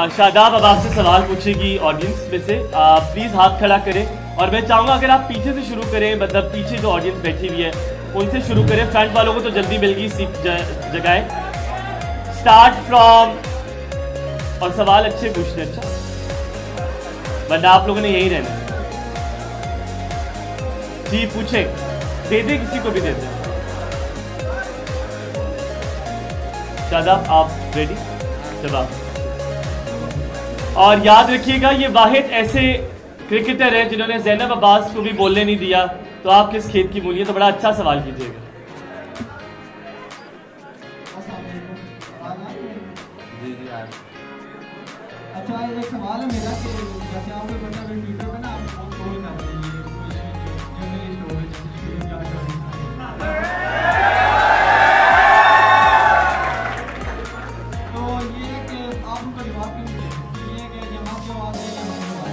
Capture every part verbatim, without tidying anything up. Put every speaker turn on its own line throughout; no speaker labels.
शादाब अब आपसे सवाल पूछेगी ऑडियंस में से, प्लीज हाथ खड़ा करें और मैं चाहूंगा अगर आप पीछे से शुरू करें, मतलब पीछे जो ऑडियंस बैठी हुई है उनसे शुरू करें, फ्रंट वालों को तो जल्दी मिल गई सीट जगह। स्टार्ट फ्रॉम, और सवाल अच्छे पूछने, अच्छा वरना आप लोगों ने यही रहना जी। पूछे, दे दे किसी को भी दे दे। शादाब आप रेडी? जवाब। और याद रखिएगा ये वाहिद ऐसे क्रिकेटर है जिन्होंने ज़ैनब अब्बास को भी बोलने नहीं दिया, तो आप किस खेत की मूली है? तो बड़ा अच्छा सवाल कीजिएगा।
जी जी यार, अच्छा एक सवाल है मेरा कि जैसे आप कोई बंदा ट्विटर पे ना आप ट्रोल कर रहे हैं, जर्नलिस्ट हो जैसे क्या कर रहे तो ये कि आप उनका जवाब क्यों नहीं देते? ये कि जब आप जवाब दें या हम जवाब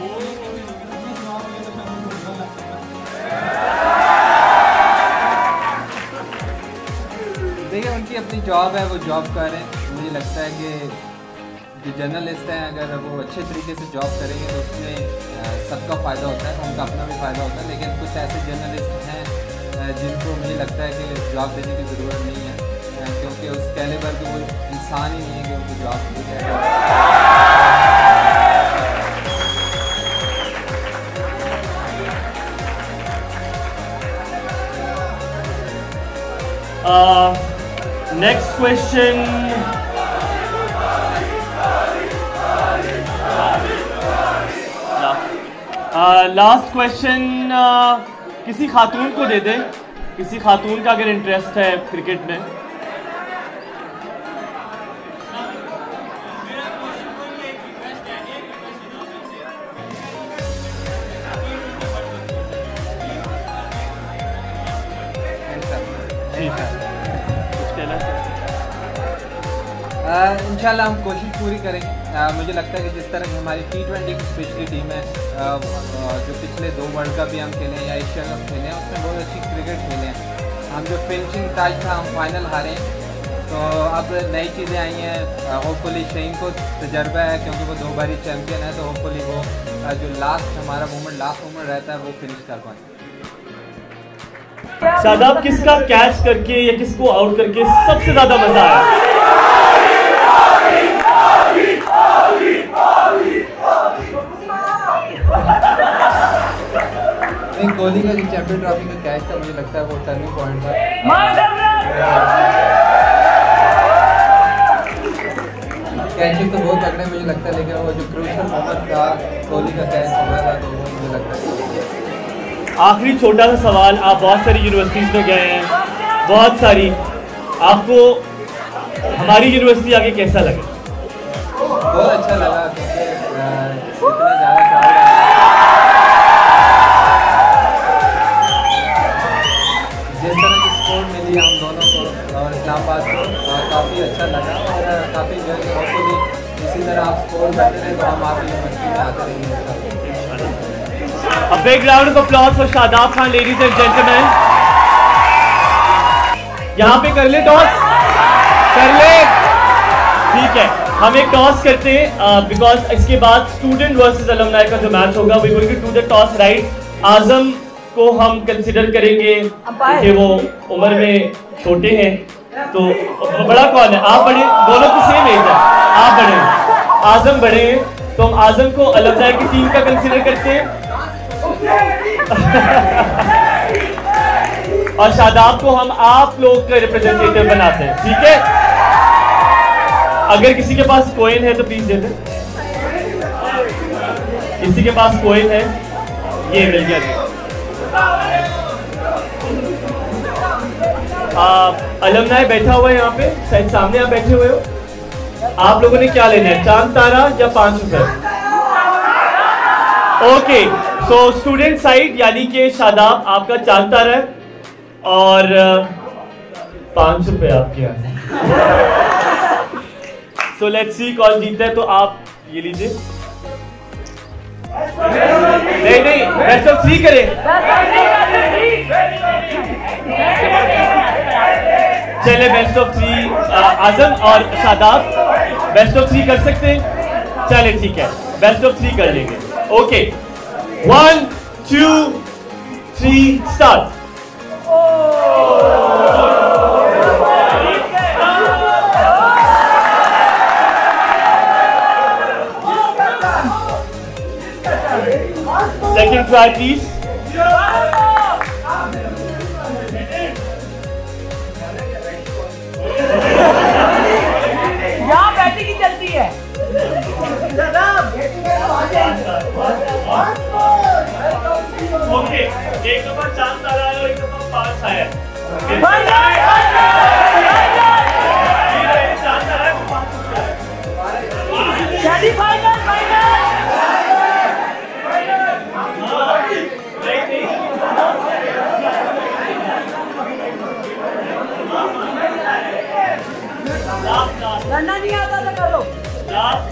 दें, देखिए उनकी अपनी जॉब है, वो जॉब कर रहे हैं। मुझे लगता है कि जो जर्नलिस्ट हैं अगर वो अच्छे तरीके से जॉब करेंगे तो उसमें सबका फ़ायदा होता है, उनका अपना भी फ़ायदा होता है। लेकिन कुछ ऐसे जर्नलिस्ट हैं जिनको मुझे लगता है कि जॉब देने की ज़रूरत नहीं है, क्योंकि उस कैलिबर के वो इंसान ही नहीं है कि उनको जॉब दी
जाए। नेक्स्ट क्वेश्चन लास्ट क्वेश्चन किसी खातून को दे दे, किसी खातून का अगर इंटरेस्ट है क्रिकेट में। ठीक है, कुछ कहना
चाहिए? इंशाल्लाह हम कोशिश पूरी करेंगे। आ, मुझे लगता है कि जिस तरह की हमारी टी ट्वेंटी की स्पेशली टीम है, आ, जो पिछले दो वर्ल्ड कप भी हम खेले हैं या एशिया कप खेले हैं, उसमें बहुत अच्छी क्रिकेट खेले हैं। हम जो फिनिशिंग टच था हम फाइनल हारे, तो अब नई चीज़ें आई हैं। होपफुली शहीन को तजर्बा है क्योंकि वो दो बारी चैम्पियन है, तो होपफुली वो आ, जो लास्ट हमारा मोमेंट लास्ट मोमेंट रहता है वो फिनिश कर पाए।
शादाब किसका कैच करके या किसको आउट करके सबसे ज्यादा मजा आया?
कोहली का जो चैंपियन ट्रॉफी का कैच था, मुझे लगता है वो टर्निंग पॉइंट था। कैचेस तो बहुत तगड़े मुझे लगता है, लेकिन वो जो क्रूशियल मोमेंट था कोहली का कैच हो रहा था, तो वो मुझे लगता है।
आखिरी छोटा सा सवाल, आप बहुत सारी यूनिवर्सिटीज में गए हैं, बहुत सारी, आपको हमारी यूनिवर्सिटी आगे कैसा लगा?
बहुत अच्छा लगा, क्योंकि इतना ज़्यादा जिस तरह की सपोर्ट मिली हम दोनों को और इस्लामाबाद को, काफ़ी अच्छा लगा और काफ़ी जो है होपफुली इसी तरह आप सपोर्ट करते रहे तो हम आपकी यूनिवर्सिटी में आते रहेंगे।
A big round of applause for Shadab Khan, ladies and gentlemen. यहाँ पे कर ले टॉस, कर ले, ठीक है। हम एक टॉस करते हैं बिकॉज uh, इसके बाद स्टूडेंट वर्सेस अलुमनाई का जो मैच होगा, we will do the toss right. Azam को हम कंसिडर करेंगे कि वो उम्र में छोटे हैं, तो बड़ा कौन है? आप बड़े, दोनों की सेम एज है, आप बड़े हैं, आजम बड़े हैं, तो हम आजम को अलुमनाई की टीम का कंसिडर करते हैं और शादाब को हम आप लोग का रिप्रेजेंटेटिव बनाते हैं, ठीक है? अगर किसी के पास कोइन है तो प्लीज दे दें। किसी के पास कोइन है, ये मिल गया। अलुमनाई बैठा हुआ है यहाँ पे, शायद सामने आप बैठे हुए हो। आप लोगों ने क्या लेना है, चांद तारा या पांच रुपए? ओके, सो स्टूडेंट साइड यानी कि शादाब आपका चांद तारा है और पांच रुपए आपके यहाँ। सो लेट्स सी कौन जीतता है, तो आप ये लीजिए। नहीं नहीं, बेस्ट ऑफ थ्री करें। चले बेस्ट ऑफ थ्री, आजम और शादाब बेस्ट ऑफ थ्री कर सकते हैं। चले ठीक है, बेस्ट ऑफ थ्री कर लेंगे। Okay, one two three start. Second try please.
यहाँ बैटिंग ही चलती है।
ओके, एक दफा चांद आ रहा है और एक दफा पांच आया है। चांद आ रहा है,
फाइनल फाइनल। करना नहीं आता तो कर लो।